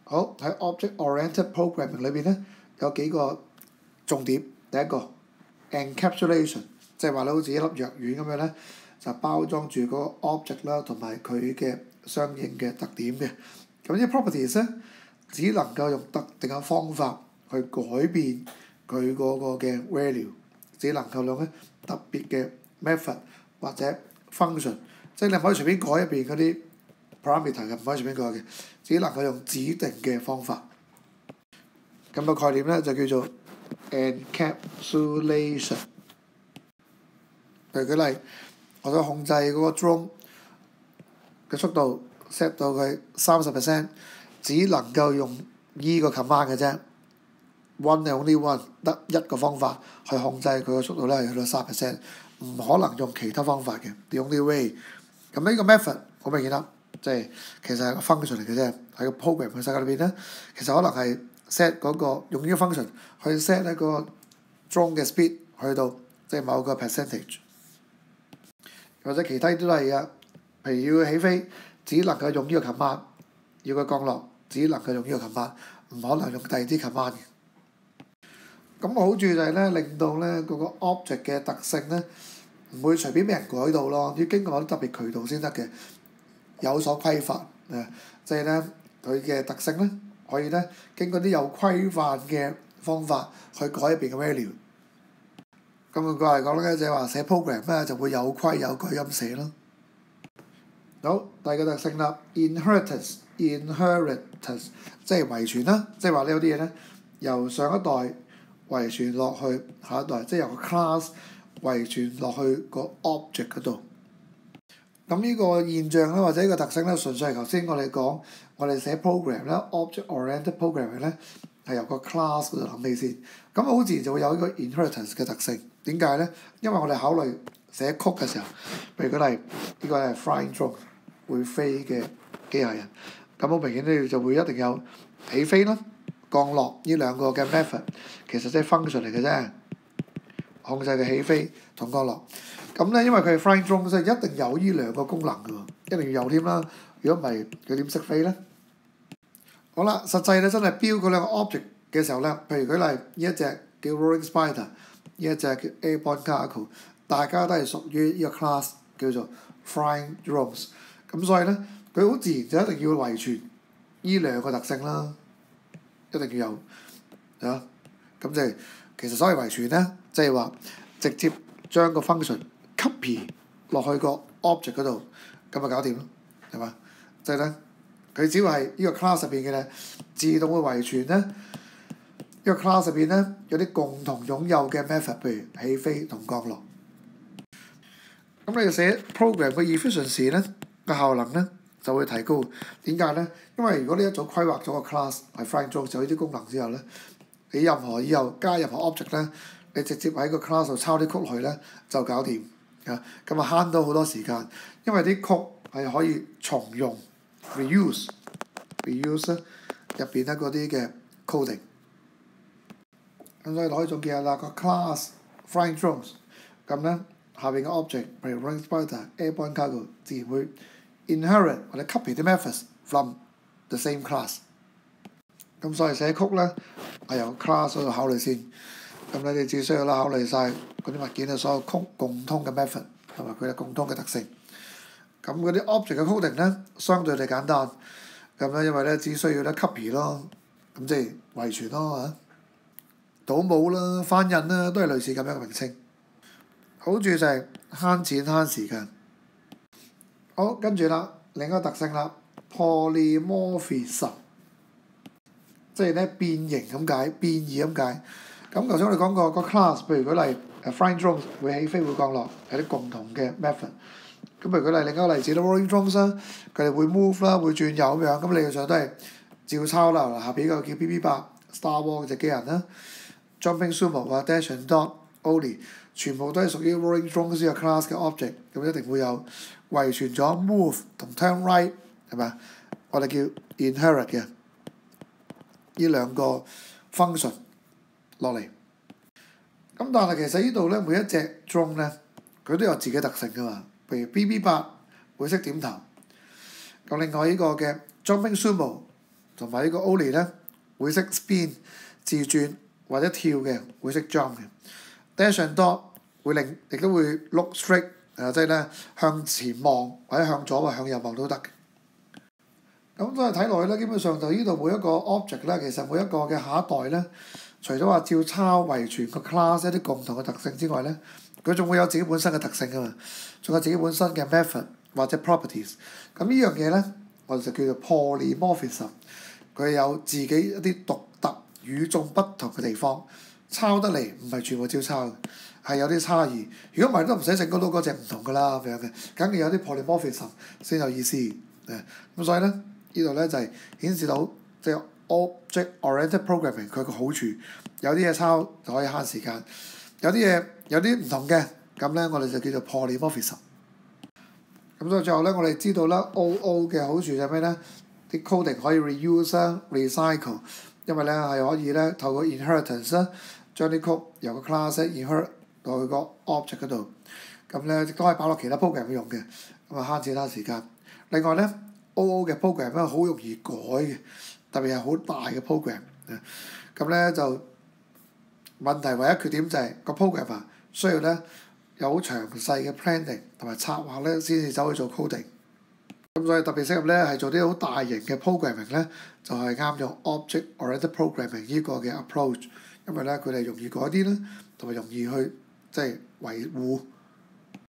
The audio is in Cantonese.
好，喺 object-oriented programming 裏邊咧，有幾個重點。第一個 encapsulation， 即係話你好似一粒藥丸咁樣咧，就包裝住嗰個 object 啦，同埋佢嘅相應嘅特點嘅。咁啲 properties 咧，只能夠用特定嘅方法去改變佢嗰個嘅 value， 只能夠用咧特別嘅 method 或者 function， 即係你唔可以隨便改入邊嗰啲 parameter 嘅，唔可以隨便改嘅，只能夠用指定嘅方法。咁個概念咧就叫做 encapsulation。譬如舉例，我想控制嗰個 drone 嘅速度 set 到佢30%， 只能夠用依個 command 嘅啫。one and only one， 得一個方法去控制佢個速度咧係去到30%， 唔可能用其他方法嘅。The only way。咁呢個 method 好明顯啦，即係其實係個 function 嚟嘅啫。喺個 program 嘅世界裏邊咧，其實可能係 set 嗰個用呢個 function 去 set 一個 drone 嘅 speed 去到即係某個 percentage， 或者其他都係嘅。譬如要起飛，只能夠用呢個 command； 要佢降落，只能夠用呢個 command， 唔可能用第二啲 command 嘅。咁好處就係咧，令到咧嗰個 object 嘅特性咧唔會隨便俾人改到咯，要經過啲特別渠道先得嘅，有所規範啊，即係咧佢嘅特性咧可以咧經過啲有規範嘅方法去改入邊嘅 value。咁換句話嚟講咧，就係話寫 program 咧就會有規有矩咁寫咯。好，第二個特性啦 ，inheritance 即係遺傳啦，即係話呢有啲嘢咧由上一代遺傳落去下一代，即係由個 class 遺傳落去個 object 嗰度。咁呢個現象咧，或者呢個特性咧，純粹係頭先我哋講，我哋寫 program 咧 ，object-oriented programming 咧係由個 class 嗰度諗起先。咁好自然就會有呢個 inheritance 嘅特性。點解咧？因為我哋考慮寫曲嘅時候，譬如舉例，呢個係 flying drone 會飛嘅機械人，咁好明顯咧就會一定有起飛啦、降落呢兩個嘅 method， 其實即係 function 嚟嘅啫，控制佢起飛同降落。咁咧，因為佢係 flying drone， 所以一定有呢兩個功能嘅喎，一定要有添啦。如果唔係，佢點識飛咧？好啦，實際咧真係標嗰兩個 object 嘅時候咧，譬如舉例，呢一隻叫 rolling spider， 呢一隻叫 airborne cargo， 大家都係屬於呢個 class 叫做 flying drones。咁所以咧，佢好自然就一定要遺傳呢兩個特性啦，一定要有啊。咁即係其實所謂遺傳咧，即係話直接將個 function copy 落去個 object 嗰度，咁咪搞掂咯，係嘛？即係咧，佢只要係呢個 class 入邊嘅咧，自動會遺傳咧。呢個 class 入邊咧有啲共同擁有嘅 method， 譬如起飛同降落。咁你寫 program 嘅 efficiency 咧個效能咧就會提高。點解咧？因為如果你一早規劃咗個 class 係 flying drone 就呢啲功能之後咧，你任何以後加任何 object 咧，你直接喺個 class 度抄啲曲去咧就搞掂啊！咁啊慳到好多時間，因為啲曲係可以重用 reuse 咧入邊咧嗰啲嘅 coding。咁所以可以總結下啦，個 class flying drones 咁咧下邊嘅 object， 譬如 rolling spider、airborne cargo， 自然會 inherit 或者 copy 啲 methods from the same class。咁所以寫曲咧係由 class 嗰度考慮先。咁咧你只需要啦考慮晒嗰啲物件嘅所有曲共通嘅 method 同埋佢嘅共通嘅特性。咁嗰啲 object 嘅 coding 咧相對地簡單。咁咧因為咧只需要咧 copy 咯，咁即係遺傳咯嚇。倒模啦、翻印啦，都係類似咁樣嘅名稱。好處就係慳錢慳時間。好，跟住啦，另一個特性啦 ，polymorphism， 即係咧變形咁解、變異咁解。咁頭先我哋講過個 class， 譬如舉例，flying drones 會起飛會降落，有啲共同嘅 method。咁譬如舉例另一個例子啦 rolling drones 啦，佢哋會 move 啦，會轉右咁樣，咁理論上都係照抄啦。嗱，下邊個叫 BB8 Star Wars 隻機人啦。Jumping sumo 啊 dash and dot ollie 全部都係屬於 rolling drones 嘅 class 嘅 object， 咁一定會有遺傳咗 move 同 turn right 係咪？我哋叫 inherit 嘅呢兩個 function 落嚟。咁但係其實呢度咧每一隻 drone 咧佢都有自己特性㗎嘛，譬如 BB8 會識點頭，咁另外呢個嘅 jumping sumo 同埋呢個 Only 咧會識 spin 自轉或者跳嘅，會識 jump 嘅。Dash and dot 亦都會 look straight，即係咧向前望或者向左或向右望都得嘅。咁都係睇落去咧，基本上就呢度每一個 object 咧，其實每一個嘅下一代咧，除咗話照抄遺傳個 class 一啲共同嘅特性之外咧，佢仲會有自己本身嘅特性㗎嘛，仲有自己本身嘅 method 或者 properties。咁呢樣嘢咧，我哋就叫做 polymorphism。佢有自己一啲獨特與眾不同嘅地方，抄得嚟唔係全部照抄嘅，係有啲差異。如果唔係都唔使整嗰隻唔同㗎啦咁樣嘅，梗係有啲 polymorphism 先有意思。咁所以咧，呢度咧就係顯示到即係 object-oriented programming 佢個好處，有啲嘢抄就可以慳時間，有啲唔同嘅，咁咧我哋就叫做 polymorphism。咁所以最後咧，我哋知道啦 ，OO 嘅好處就係咩咧？啲 coding 可以 reuse 啦、recycle， 因為咧係可以咧透過 inheritance 啦，將啲 code 由個 class inherit 到去個 object 嗰度，咁咧亦都可以擺落其他 program 用嘅，咁啊慳錢慳時間。另外咧 ，OO 嘅 program 咧好容易改嘅，特別係好大嘅 program， 咁咧就問題唯一缺點就係個 programmer 需要咧有好詳細嘅 planning 同埋策劃咧先至走去做 coding。咁所以特別適合咧係做啲好大型嘅 programming 咧，就係啱用 object-oriented programming 呢個嘅 approach，因為咧佢哋容易改啲啦，同埋容易去即係維護